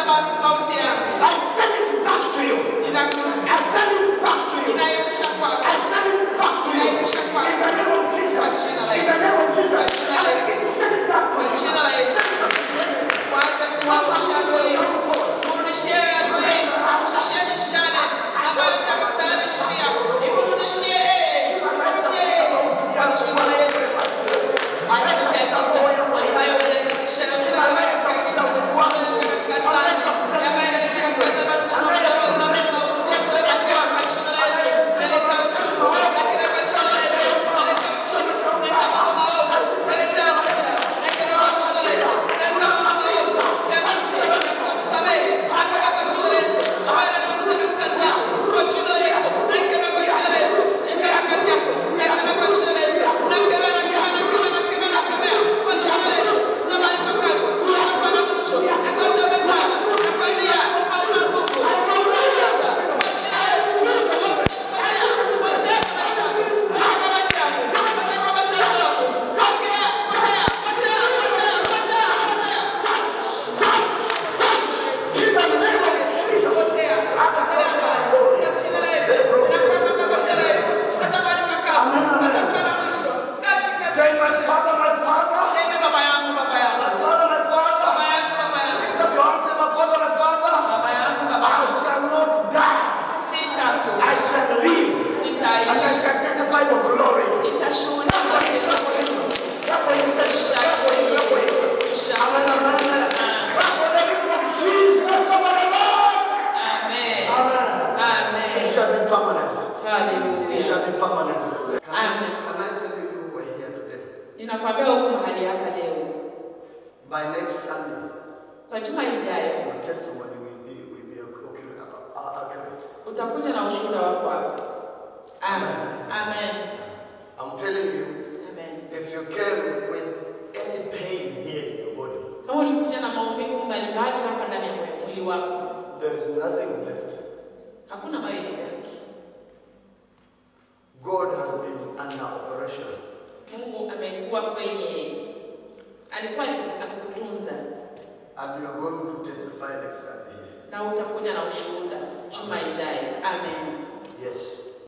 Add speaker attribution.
Speaker 1: send it back to you. I send it back to you. I send it back to you. In the name of Jesus. In the name of Jesus. I begin to send it back to you. By next Sunday, your testimony will be accurate.
Speaker 2: Amen.
Speaker 1: I'm telling you, if you came with any pain here in your body, there is nothing left. God has been under operation. And you are going to testify next Sunday.